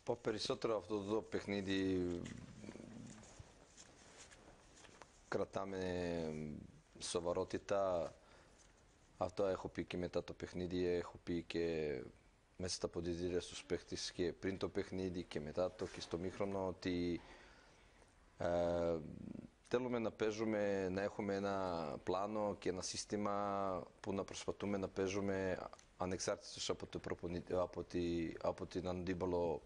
Περισσότερο αυτό το παιχνίδι κρατάμε σοβαρότητα. Αυτό έχω πει και μετά το παιχνίδι, έχω πει και μέσα στα ποντιζήρια στους παίχτες και πριν το παιχνίδι και μετά το και στο μήχρονο ότι θέλουμε να παίζουμε, να έχουμε ένα πλάνο και ένα σύστημα που να προσπαθούμε να παίζουμε ανεξάρτητος από την αντίπαλο.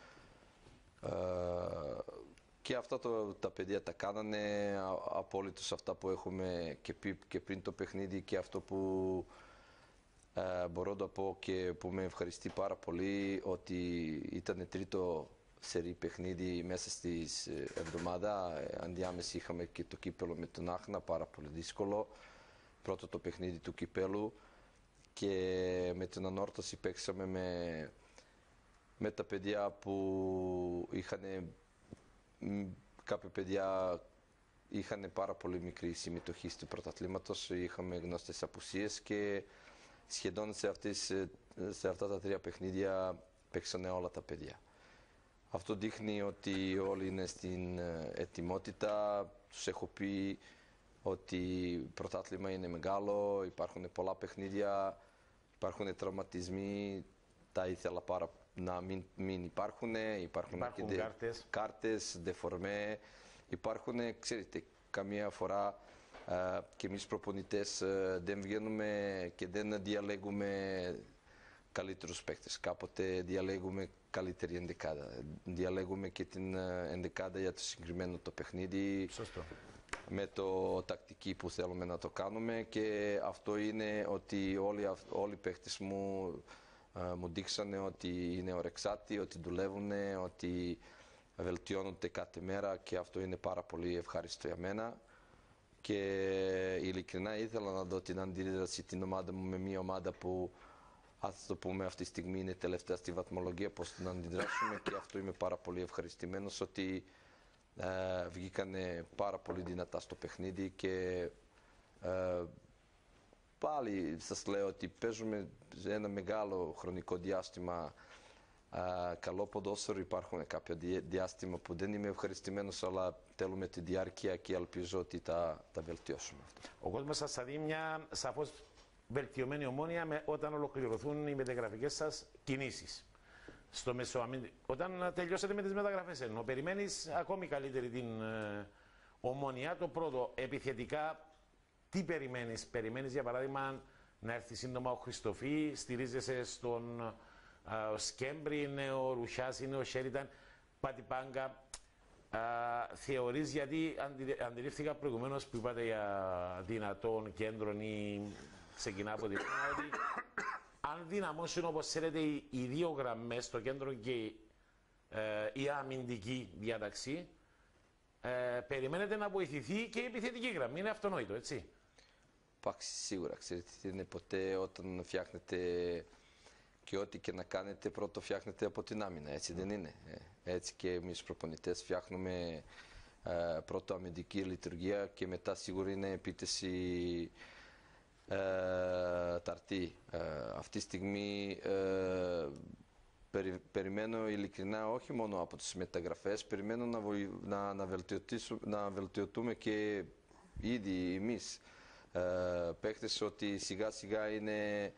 Και αυτά τα παιδιά τα κάνανε απόλυτος αυτά που έχουμε και πριν το παιχνίδι και αυτό που μπορώ να πω και που με ευχαριστεί πάρα πολύ ότι ήταν τρίτο σερί παιχνίδι μέσα στις εβδομάδα. Ενδιάμεση είχαμε και το κύπελο με τον Άχνα, πάρα πολύ δύσκολο. Πρώτο το παιχνίδι του κυπέλου και με την ανόρθωση παίξαμε με τα παιδιά που κάποια παιδιά είχαν πάρα πολύ μικρή συμμετοχή στο πρωταθλήματος, είχαμε γνωστές απουσίες και σχεδόν σε αυτά τα τρία παιχνίδια παίξανε όλα τα παιδιά. Αυτό δείχνει ότι όλοι είναι στην ετοιμότητα. Τους έχω πει ότι πρωτάθλημα είναι μεγάλο, υπάρχουν πολλά παιχνίδια, υπάρχουν τραυματισμοί, τα ήθελα να μην υπάρχουν και κάρτες, δεφορμέ, υπάρχουν, ξέρετε, καμία φορά και εμείς προπονητές δεν βγαίνουμε και δεν διαλέγουμε καλύτερους παίκτες. Κάποτε διαλέγουμε καλύτερη ενδεκάδα. Διαλέγουμε και την ενδεκάδα για το συγκεκριμένο το παιχνίδι. Σωστό. Με το τακτική που θέλουμε να το κάνουμε και αυτό είναι ότι όλοι οι παίκτες μου δείξανε ότι είναι ορεξάτοι, ότι δουλεύουν, ότι βελτιώνονται κάθε μέρα και αυτό είναι πάρα πολύ ευχάριστο για μένα. Και ειλικρινά ήθελα να δω την αντίδραση την ομάδα μου με μια ομάδα που, ας το πούμε, αυτή τη στιγμή είναι τελευταία στη βαθμολογία, πώς την αντιδράσουμε και αυτό είμαι πάρα πολύ ευχαριστημένος ότι βγήκανε πάρα πολύ δυνατά στο παιχνίδι και πάλι σας λέω ότι παίζουμε σε ένα μεγάλο χρονικό διάστημα καλό ποδόσφαιρο. Υπάρχουν κάποια διάστημα που δεν είμαι ευχαριστημένος, αλλά θέλουμε τη διάρκεια και ελπίζω ότι τα βελτιώσουμε αυτό. Ο κόσμος σας θα δει μια σαφώς βελτιωμένη Ομόνοια όταν ολοκληρωθούν οι μεταγραφικές σας κινήσεις. Στο όταν τελειώσετε με τις μεταγραφές, ενώ περιμένεις ακόμη καλύτερη την Ομόνοια. Το πρώτο, επιθετικά, τι περιμένεις? Περιμένεις για παράδειγμα να έρθει σύντομα ο Χριστοφή, στηρίζεσαι στον Σκέμπρι, είναι ο Ρουσιάς, είναι ο Σέριταν, Πατιπάγκα. Θεωρείς, γιατί αντιλήφθηκα προηγουμένως που είπατε για δυνατόν κέντρων ή ξεκινά από την ότι αν δυναμώσουν όπως ξέρετε οι δύο γραμμές στο κέντρο και η αμυντική διάταξη, περιμένετε να βοηθηθεί και η επιθετική γραμμή. Είναι αυτονόητο, έτσι? Εντάξει, σίγουρα. Ξέρετε τι είναι, ποτέ όταν φτιάχνετε και ό,τι και να κάνετε, πρώτο φτιάχνετε από την άμυνα, έτσι δεν είναι? Έτσι και εμείς προπονητές φτιάχνουμε πρώτο αμυντική λειτουργία και μετά σίγουρα είναι επίθεση ταρτή. Αυτή τη στιγμή περιμένω ειλικρινά όχι μόνο από τις μεταγραφές, περιμένω να βελτιωθούμε και ήδη εμείς παίκτες, ότι σιγά σιγά είναι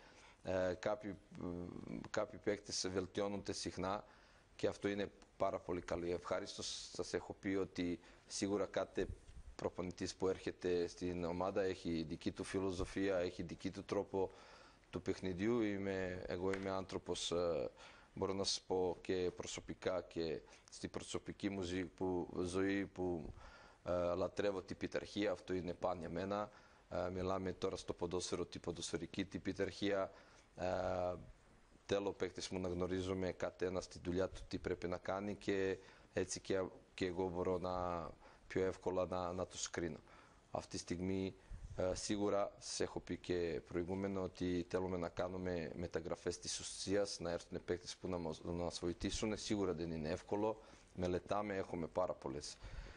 κάποιοι παίκτες βελτιώνονται συχνά και αυτό είναι πάρα πολύ καλό. Ευχαριστώ. Σας έχω πει ότι σίγουρα κάθε προπονητής που έρχεται στην ομάδα έχει δική του φιλοσοφία, έχει δική του τρόπο του παιχνιδιού. Εγώ είμαι άνθρωπος, μπορώ να σας πω και προσωπικά και στη προσωπική μου ζωή που λατρεύω την πειθαρχία. Αυτό είναι πάνω για μένα. Μιλάμε τώρα στο ποδόσφαιρο, την ποδοσφαιρική την πειθαρχία. Θέλω παίκτες μου να γνωρίζουμε κάθε ένα στη δουλειά του τι πρέπει να κάνει και έτσι και εγώ μπορώ πιο εύκολα να τους κρίνω. Αυτή τη στιγμή σίγουρα σας έχω πει και προηγούμενο ότι θέλουμε να κάνουμε μεταγραφές της ουσίας, να έρθουν παίκτες που να μας βοηθήσουν. Σίγουρα δεν είναι εύκολο, μελετάμε, έχουμε πάρα πολλές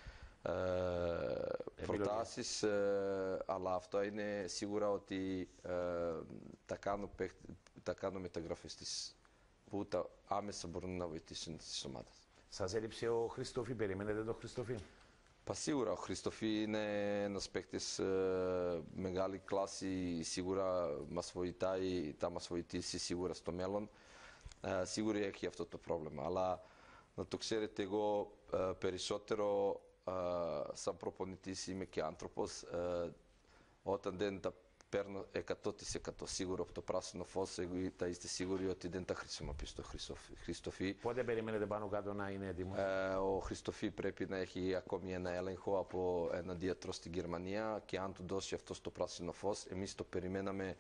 προτάσεις, αλλά αυτό είναι σίγουρα ότι τα κάνω μεταγραφές που άμεσα μπορούν να βοηθήσουν τις ομάδες. Σας έλειψε ο Χριστόφι, περιμένετε τον Χριστόφι? Σίγουρα ο Χριστόφι είναι ένας παίκτης μεγάλη κλάση, σίγουρα μας βοηθάει, θα μας βοηθήσει σίγουρα στο μέλλον. Σίγουρα έχει αυτό το πρόβλημα, αλλά να το ξέρετε, εγώ περισσότερο σαν προπονητής είμαι και άνθρωπος. Όταν δεν τα παίρνω 100% σίγουρο από το πράσινο φως, θα είστε σίγουροι ότι δεν τα χρησιμοποιήσω το Χριστόφι. Πότε περιμένετε πάνω κάτω να είναι έτοιμος? Ο Χριστόφι πρέπει να έχει ακόμη ένα έλεγχο από έναν γιατρό στην Γερμανία και αν του δώσει αυτό το πράσινο φως, εμείς το περιμέναμε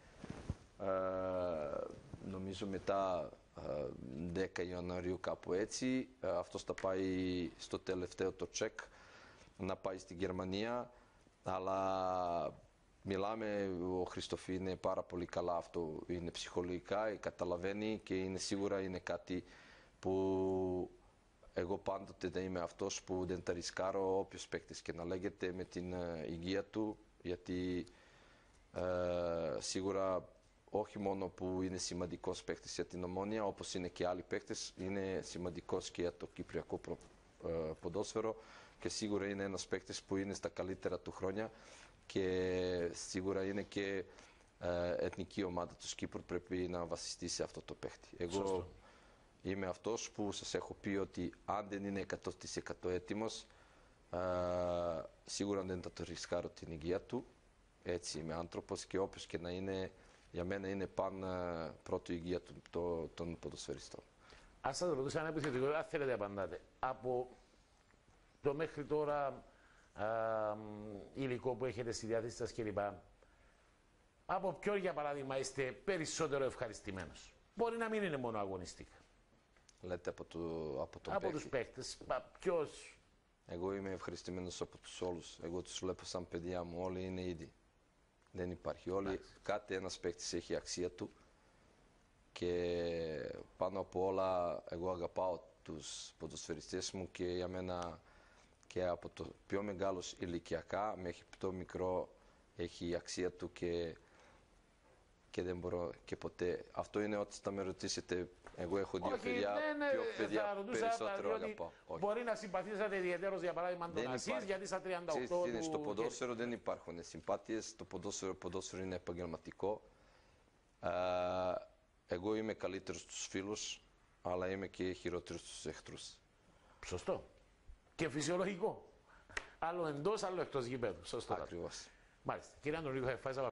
νομίζω μετά 10 Ιανουαρίου κάπου έτσι. Αυτός θα πάει στο τελευταίο το τσεκ να πάει στην Γερμανία, αλλά μιλάμε, ο Χριστόφι είναι πάρα πολύ καλά, αυτό είναι ψυχολογικά, καταλαβαίνει και είναι σίγουρα είναι κάτι που εγώ πάντοτε δεν είμαι αυτός που δεν τα ρισκάρω όποιος παίκτης και να λέγεται με την υγεία του, γιατί σίγουρα όχι μόνο που είναι σημαντικός παίκτης για την Ομόνοια, όπως είναι και άλλοι παίκτες, είναι σημαντικός και για το κυπριακό ποδόσφαιρο και σίγουρα είναι ένας παίκτης που είναι στα καλύτερα του χρόνια και σίγουρα είναι και εθνική ομάδα του Κύπρου, πρέπει να βασιστεί σε αυτό το παίκτη. Εγώ είμαι αυτός που σας έχω πει ότι αν δεν είναι 100% έτοιμος, σίγουρα δεν θα το ρισκάρω την υγεία του. Έτσι είμαι άνθρωπος και όποιος και να είναι, για μένα είναι πρώτο η υγεία των ποδοσφαιριστών. Ας σας ρωτήσω ένα επιθετικό, αν θέλετε απαντάτε. Από το μέχρι τώρα υλικό που έχετε στη διάθεση σας κλπ. Από ποιο, για παράδειγμα, είστε περισσότερο ευχαριστημένος? Μπορεί να μην είναι μόνο αγωνιστικά. Λέτε από τον από τους παίκτες, ποιος? Εγώ είμαι ευχαριστημένος από τους όλους. Εγώ τους βλέπω σαν παιδιά μου, όλοι είναι ίδιοι. Δεν υπάρχει. Όλοι, κάθε ένας παίκτης έχει αξία του και πάνω από όλα εγώ αγαπάω τους ποδοσφαιριστές μου και για μένα και από το πιο μεγάλος ηλικιακά μέχρι το μικρό έχει αξία του και δεν μπορώ και ποτέ. Αυτό είναι ότι θα με ρωτήσετε, εγώ έχω δύο παιδιά, πιο παιδιά περισσότερο αγαπάω. Μπορεί να συμπαθήσατε ιδιαίτερως, για παράδειγμα, τον Ασίς, γιατί στα 38 του... Στο ποδόσφαιρο δεν υπάρχουν συμπάθειες, το ποδόσφαιρο είναι επαγγελματικό. Εγώ είμαι καλύτερος στους φίλους, αλλά είμαι και χειρότερος στους εχθρούς. Σωστό. Και φυσιολογικό. Άλλο εντός, άλλο εκτός γηπέδου. Σωστό. Ακριβώς. Μάλιστα. Κύριε Αντωνίκο,